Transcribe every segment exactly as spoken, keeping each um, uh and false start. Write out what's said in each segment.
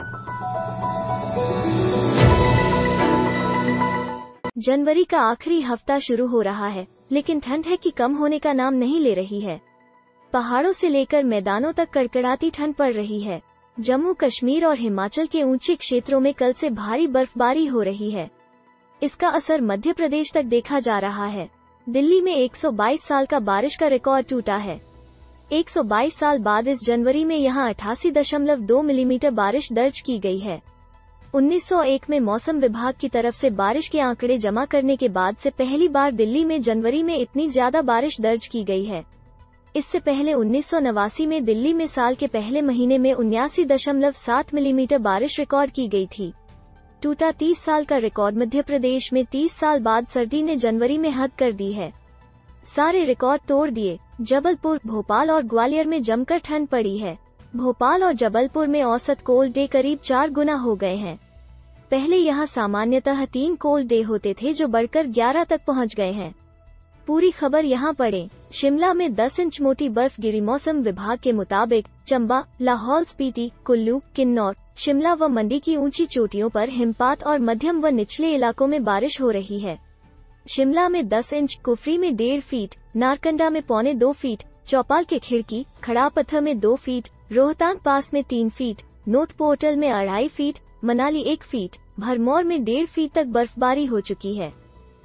जनवरी का आखिरी हफ्ता शुरू हो रहा है, लेकिन ठंड है कि कम होने का नाम नहीं ले रही है। पहाड़ों से लेकर मैदानों तक कड़कड़ाती ठंड पड़ रही है। जम्मू कश्मीर और हिमाचल के ऊंचे क्षेत्रों में कल से भारी बर्फबारी हो रही है। इसका असर मध्य प्रदेश तक देखा जा रहा है। दिल्ली में एक सौ बाईस साल का बारिश का रिकॉर्ड टूटा है। एक सौ बाईस साल बाद इस जनवरी में यहां अठासी दशमलव दो मिलीमीटर बारिश दर्ज की गई है। उन्नीस सौ एक में मौसम विभाग की तरफ से बारिश के आंकड़े जमा करने के बाद से पहली बार दिल्ली में जनवरी में इतनी ज्यादा बारिश दर्ज की गई है। इससे पहले उन्नीस सौ नवासी में दिल्ली में साल के पहले महीने में उन्यासी दशमलव सात मिलीमीटर बारिश रिकॉर्ड की गई थी। टूटा तीस साल का रिकॉर्ड मध्य प्रदेश में तीस साल बाद सर्दी ने जनवरी में हद कर दी है। सारे रिकॉर्ड तोड़ दिए। जबलपुर, भोपाल और ग्वालियर में जमकर ठंड पड़ी है। भोपाल और जबलपुर में औसत कोल्ड डे करीब चार गुना हो गए हैं। पहले यहां सामान्यतः तीन कोल्ड डे होते थे, जो बढ़कर ग्यारह तक पहुंच गए हैं। पूरी खबर यहां पढ़ें। शिमला में दस इंच मोटी बर्फ गिरी। मौसम विभाग के मुताबिक चंबा, लाहौल स्पीति, कुल्लू, किन्नौर, शिमला व मंडी की ऊंची चोटियों पर हिमपात और मध्यम व निचले इलाकों में बारिश हो रही है। शिमला में दस इंच, कुफरी में डेढ़ फीट, नारकंडा में पौने दो फीट, चौपाल के खिड़की, खड़ापत्थर में दो फीट, रोहतांग पास में तीन फीट, नोट पोर्टल में अढ़ाई फीट, मनाली एक फीट, भरमौर में डेढ़ फीट तक बर्फबारी हो चुकी है।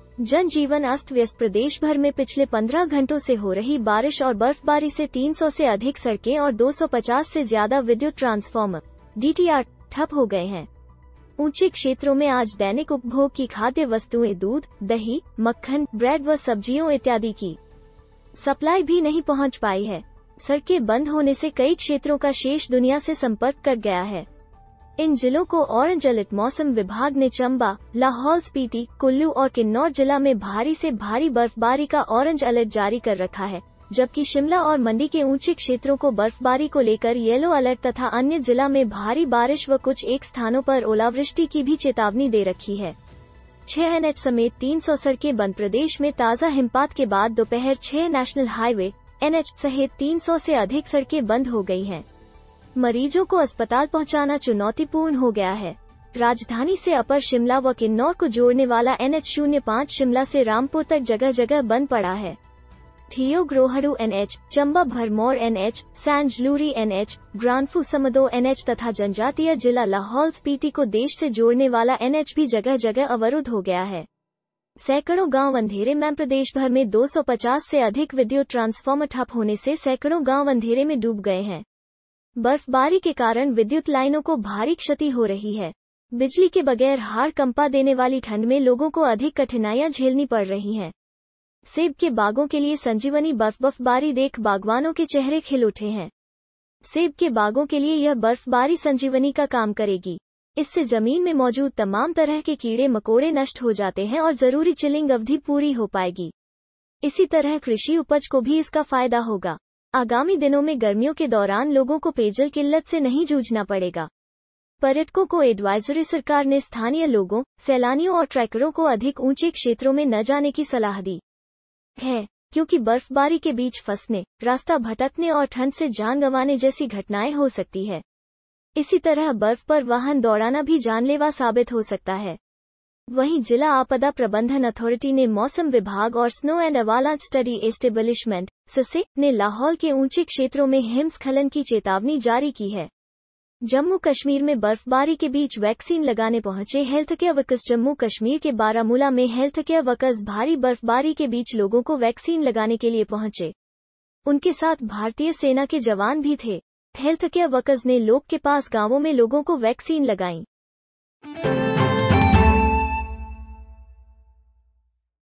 जनजीवन अस्त व्यस्त। प्रदेश भर में पिछले पंद्रह घंटों से हो रही बारिश और बर्फबारी से तीन सौ से अधिक सड़कें और दो सौ पचास से ज्यादा विद्युत ट्रांसफार्मर डी टी आर ठप हो गए हैं। ऊंचे क्षेत्रों में आज दैनिक उपभोग की खाद्य वस्तुएं, दूध, दही, मक्खन, ब्रेड व सब्जियों इत्यादि की सप्लाई भी नहीं पहुंच पाई है। सड़कें बंद होने से कई क्षेत्रों का शेष दुनिया से संपर्क कट गया है। इन जिलों को ऑरेंज अलर्ट मौसम विभाग ने चंबा, लाहौल स्पीति, कुल्लू और किन्नौर जिला में भारी से भारी बर्फबारी का ऑरेंज अलर्ट जारी कर रखा है, जबकि शिमला और मंडी के ऊंचे क्षेत्रों को बर्फबारी को लेकर येलो अलर्ट तथा अन्य जिला में भारी बारिश व कुछ एक स्थानों पर ओलावृष्टि की भी चेतावनी दे रखी है। छह एन एच समेत तीन सौ सड़कें बंद। प्रदेश में ताज़ा हिमपात के बाद दोपहर छह नेशनल हाईवे एन एच सहित तीन सौ से अधिक सड़कें बंद हो गई हैं। मरीजों को अस्पताल पहुंचाना चुनौतीपूर्ण हो गया है। राजधानी से अपर शिमला व किन्नौर को जोड़ने वाला एन एच शून्य पाँच शिमला से रामपुर तक जगह जगह बंद पड़ा है। थियो ग्रोहडू N H, Chamba Bharmour N H, सैंजलूरी एन एच, ग्रानफू समदो एन एच तथा जनजातीय जिला लाहौल स्पीति को देश से जोड़ने वाला एन एच भी जगह जगह अवरुद्ध हो गया है। सैकड़ों गांव अंधेरे में। प्रदेश भर में दो सौ पचास से अधिक विद्युत ट्रांसफार्मर ठप होने से सैकड़ों गांव अंधेरे में डूब गए हैं। बर्फबारी के कारण विद्युत लाइनों को भारी क्षति हो रही है। बिजली के बगैर हाड़ कंपा देने वाली ठंड में लोगों को अधिक कठिनाइयां झेलनी पड़ रही हैं। सेब के बागों के लिए संजीवनी बर्फ। बर्फबारी देख बागवानों के चेहरे खिल उठे हैं। सेब के बागों के लिए यह बर्फबारी संजीवनी का काम करेगी। इससे जमीन में मौजूद तमाम तरह के कीड़े मकोड़े नष्ट हो जाते हैं और जरूरी चिलिंग अवधि पूरी हो पाएगी। इसी तरह कृषि उपज को भी इसका फायदा होगा। आगामी दिनों में गर्मियों के दौरान लोगों को पेयजल किल्लत से नहीं जूझना पड़ेगा। पर्यटकों को एडवाइजरी। सरकार ने स्थानीय लोगों, सैलानियों और ट्रैकरों को अधिक ऊंचे क्षेत्रों में न जाने की सलाह दी है, क्योंकि बर्फबारी के बीच फंसने, रास्ता भटकने और ठंड से जान गंवाने जैसी घटनाएं हो सकती है। इसी तरह बर्फ पर वाहन दौड़ाना भी जानलेवा साबित हो सकता है। वहीं जिला आपदा प्रबंधन अथॉरिटी ने मौसम विभाग और snow and avalanche study establishment ससे ने लाहौल के ऊंचे क्षेत्रों में हिमस्खलन की चेतावनी जारी की है। जम्मू कश्मीर में बर्फबारी के बीच वैक्सीन लगाने पहुंचे health care workers. Jammu Kashmir के बारामूला में हेल्थ केयर वर्कर्स भारी बर्फबारी के बीच लोगों को वैक्सीन लगाने के लिए पहुंचे। उनके साथ भारतीय सेना के जवान भी थे। हेल्थ केयर वर्कर्स ने लोग के पास गांवों में लोगों को वैक्सीन लगाई।